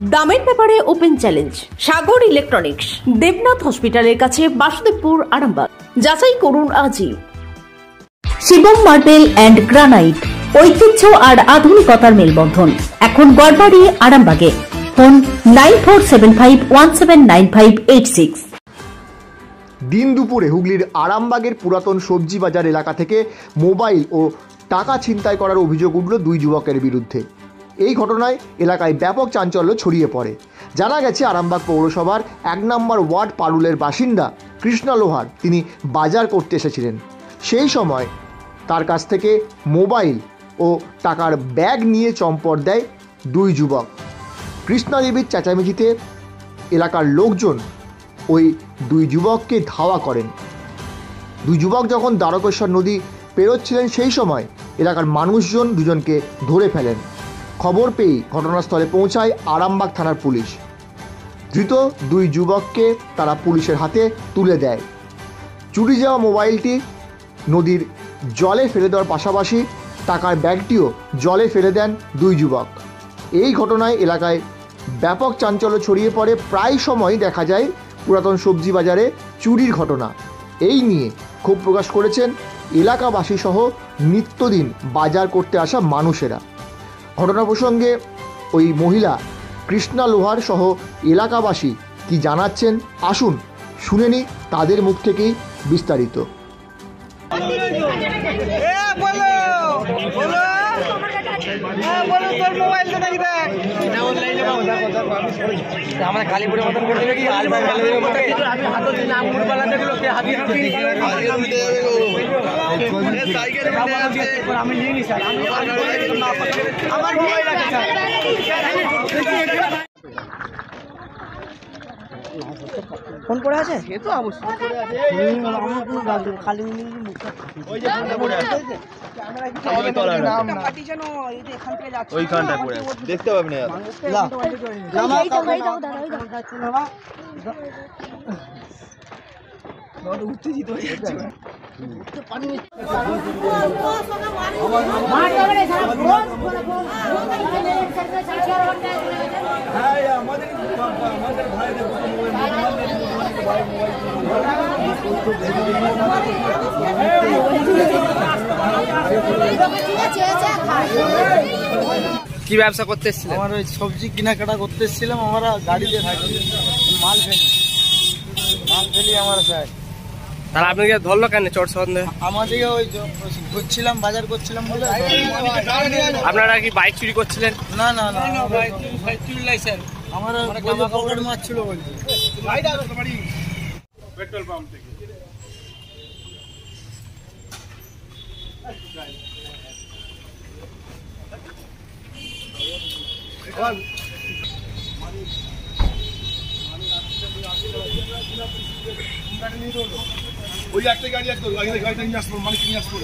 দামের ব্যাপারে open challenge Sagar electronics, Debnath হসপিটালের কাছে, বাসুদেবপুর, আরামবাগ। যাচাই করুন আজই। শিবম মার্বেল অ্যান্ড গ্রানাইট, ঐতিহ্য আর আধুনিকতার মেলবন্ধন, এখন গড়বাড়ি, আরামবাগে। ফোন 9475179586। দিন দুপুরে হুগলির আরামবাগের পুরাতন সবজি বাজার এলাকা থেকে মোবাইল ও টাকা ছিনতাই করার অভিযোগ উঠল দুই যুবকের বিরুদ্ধে। এই ঘটনায় এলাকায় ব্যাপক চাঞ্চল্য ছড়িয়ে পড়ে। জানা গেছে, আরামবাগ পৌরসভার 1 নম্বর ওয়ার্ড পারুলের বাসিন্দা কৃষ্ণা লোহার তিনি বাজার করতে এসেছিলেন। সেই সময় তার কাছ থেকে মোবাইল ও টাকার ব্যাগ নিয়ে চম্পট দেয় দুই যুবক। কৃষ্ণা দেবীর চেঁচামেচিতে এলাকার লোকজন ওই দুই যুবককে ধাওয়া করেন। দুই যুবক যখন দ্বারকেশ্বর নদী পেরোচ্ছিলেন, সেই সময় এলাকার মানুষজন দুজনকে ধরে ফেলেন। খবর পেয়ে ঘটনাস্থলে পৌঁছায় আরামবাগ থানার পুলিশ। ধৃত দুই যুবককে তারা পুলিশের হাতে তুলে দেয়। চুরি যাওয়া মোবাইলটি নদীর জলে ফেলে দেওয়ার পাশাপাশি টাকার ব্যাগটিও জলে ফেলে দেন দুই যুবক। এই ঘটনায় এলাকায় ব্যাপক চাঞ্চল্য ছড়িয়ে পড়ে। প্রায় সময় দেখা যায় পুরাতন সবজি বাজারে চুরির ঘটনা। এই নিয়ে ক্ষোভ প্রকাশ করেছেন এলাকাবাসী সহ নিত্যদিন বাজার করতে আসা মানুষেরা। ঘটনা প্রসঙ্গে ওই মহিলা কৃষ্ণা লোহার সহ এলাকাবাসী কি জানাচ্ছেন, আসুন শুনে নি তাদের মুখ থেকেই বিস্তারিত। আমরা কালীপুরের মতন করে দেবে কি আলবাগ ফেলে দেবে আমাকে আমি হাত দিয়ে নাম মুড় বালাতে গেল কে হাত দিয়ে সাইকেল আছে আমি নিয়ে নি স্যার আমি আমার মোবাইল আছে স্যার ফোন করে আছে সে তো অবশ্যই করে আছে আমার কোনো গাল খালি নিয়ে মুখটা ওই যে ফোনটা পড়ে আছে ক্যামেরা কি নাম না পাটি জানো এই যে এখান থেকে যাচ্ছে ওইখানটা পড়ে আছে দেখতে পাবেন না লামা কাউকে যাচ্ছে না বা বড় উত্তেজিত হয়ে যাচ্ছে উঠতে পারিনি মার যাবে না সারা রোজ হ্যাঁ আমাদের ভাইদের কি ব্যবসা করতে এসেছিলেন? আমার ওই সবজি কেনাকাটা করতে এসেছিলাম। আমরা গাড়িতে থাকি, মাল ফেলি আমরা স্যার। তাহলে আপনাকে ধরলো কেন চোর সন্দেহ? আমাদেরকে ওই ঘুরছিলাম, বাজার করছিলাম বলে। আপনারা কি বাইক চুরি করছিলেন? না না না বাইক চুরি লাইছেন আমার পকেট মারছিল বলছি পেট্রোল পাম্প থেকে। ওই একটা গাড়ি আসতো, গাড়িটা নিয়ে আসবো, মালিক নিয়ে আসবো।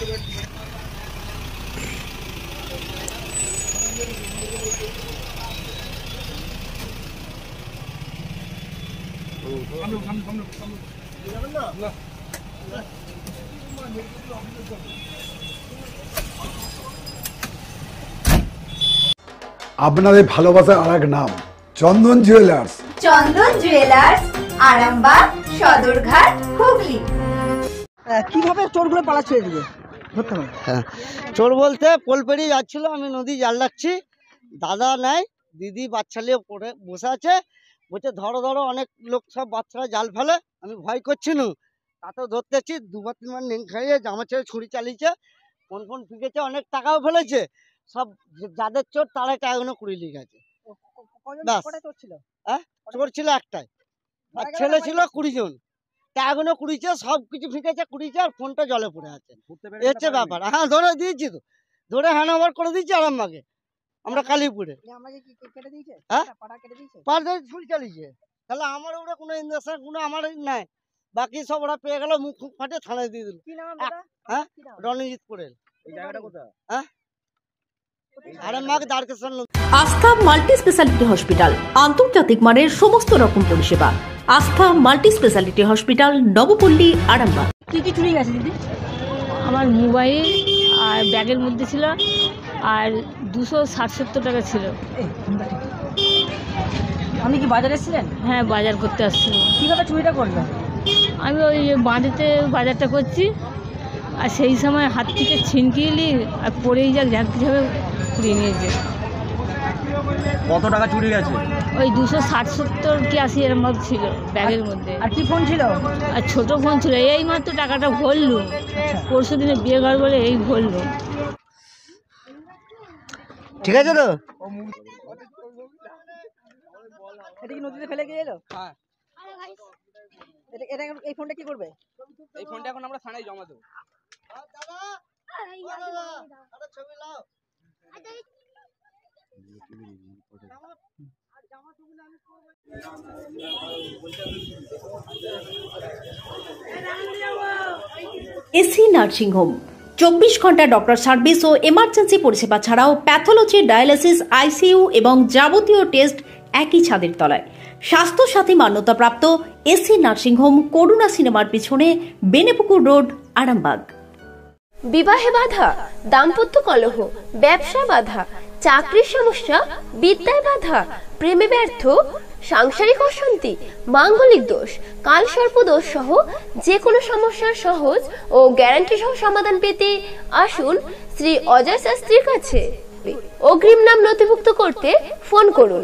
আপনাদের ভালোবাসার আর এক নাম চন্দন জুয়েলার্স। চন্দন জুয়েলার্স, আরামবাগ, সদরঘাট, হুগলি। কিভাবে চোরগুলো পালাচ্ছে এদিকে? হ্যাঁ, চোর বলতে পোল পেরিয়ে যাচ্ছিল, আমি নদী জাল রাখছি, দাদা নাই, দিদি বাচ্চা নিয়ে পড়ে বসে আছে, বলছে ধরো ধরো, অনেক লোক সব বাচ্চারা জাল ফেলে, আমি ভয় করছি না, তাতেও ধরতেছি। 2-3 নেং খাইয়ে জামা ছেড়ে ছুরি চালিয়েছে, ফোন ফিকেছে, অনেক টাকাও ফেলেছে। সব যাদের চোর তারাই টাকাগুলো কুড়িয়ে নিয়ে গেছে। হ্যাঁ, চোর ছিল একটাই, আর ছেলে ছিল 20 জন। টাকাগুলো কুড়িয়েছে, সব কিছু ফিকেছে, কুড়িয়েছে, আর ফোনটা জলে পড়ে আছে। হচ্ছে ব্যাপার। হ্যাঁ, ধরে দিয়েছি তো, ধরে হ্যান্ড ওভার করে দিয়েছি আরামবাগে, আমরা কালীপুরে। হ্যাঁ, পার ধরে ছুরি চালিয়েছে। তাহলে আমার ওরা কোনো ইন্ডাকশন কোনো আমার নাই, বাকি সব ওরা পেয়ে গেল, মুখ ফাটে থানায় দিয়ে দিল। হ্যাঁ, রণজিৎ কোরেল। হ্যাঁ, আস্থা মাল্টি স্পেশালিটি হসপিটাল, আন্তর্জাতিক মানের সমস্ত রকম পরিষেবা। Astha multi speciality hospital, Nabapally, Arambagh. কি কি চুরি গেছে দিদি? আমার মোবাইল আর ব্যাগের মধ্যে ছিল আর 260-70 টাকা ছিল। আপনি কি বাজারে এসেছিলেন? হ্যাঁ, বাজার করতে আসছিলাম। কিভাবে চুরিটা করলেন? আমি ওই বাড়িতে বাজারটা করছি, আর সেই সময় হাত থেকে ছিনকিয়ে নিই আর পড়েই যাক ঝাঁকতে যাবে পুড়িয়ে নিয়েছে। কত টাকা চুরি গেছে? ওই 260-70 কি 80 এর মতো ছিল ব্যাগের মধ্যে। আর কি ফোন ছিল? আর ছোট ফোন ছিল। এই মাত্র টাকাটা ভরলুম, পরশু দিনে বিয়ে ঘর বলে এই ভরলুম। ঠিক আছে তো? এটা কি নদীতে ফেলে গিয়ে এলো? হ্যাঁ। এই ফোনটা কি করবে? এই ফোনটা এখন আমরা থানায় জমা দেবো। এসি নার্সিংহোম 24 ঘন্টা ডক্টর সার্ভিস ও এমার্জেন্সি পরিষেবা ছাড়াও প্যাথোলজি, ডায়ালিসিস, আইসিইউ এবং যাবতীয় টেস্ট একই ছাদের তলায়। স্বাস্থ্যসাথী মান্যতাপ্রাপ্ত এসি নার্সিংহোম, করুণা সিনেমার পিছনে, বেনেপুকুর রোড, আরামবাগ। বিবাহে বাধা, দাম্পত্য কলহ, ব্যবসা বাধা, চাকরির সমস্যা, বিদ্যায় বাধা, প্রেমে ব্যর্থ, সাংসারিক অশান্তি, মাঙ্গলিক দোষ, কালসর্প দোষ সহ যে কোনো সমস্যার সহজ ও গ্যারান্টি সহ সমাধান পেতে আসুন শ্রী অজয় শাস্ত্রীর কাছে। অগ্রিম নাম নথিভুক্ত করতে ফোন করুন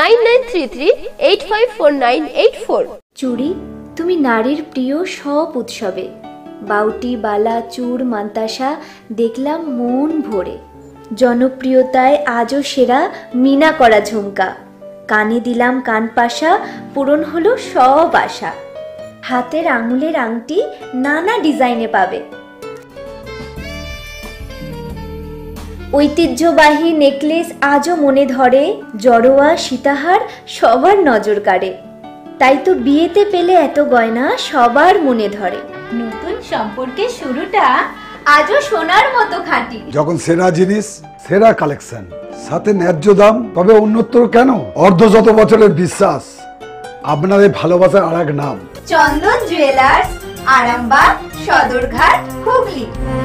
9933854984। চুড়ি তুমি নারীর প্রিয় সব উৎসবে, বাউটি, বালা, চূড়, মান্তাসা দেখলাম মন ভরে। জনপ্রিয়তায় আজও সেরা মিনা করা ঝুমকা, কানে দিলাম কানপাশা, পূরণ হলো সব আশা। হাতের আঙুলের আংটি নানা ডিজাইনে পাবে, ঐতিহ্যবাহী নেকলেস আজও মনে ধরে, জড়োয়া, সীতাহার সবার নজর কাড়ে। তাই তো বিয়েতে পেলে এত গয়না সবার মনে ধরে। নতুন সম্পর্কের শুরুটা আজও সোনার মতো খাঁটি। যখন সেরা জিনিস, সেরা কালেকশন, সাথে ন্যায্য দাম, তবে উন্নতর কেন? অর্ধশত বছরের বিশ্বাস, আপনাদের ভালোবাসার আর এক নাম চন্দন জুয়েলার্স, আরামবাগ, সদরঘাট, হুগলি।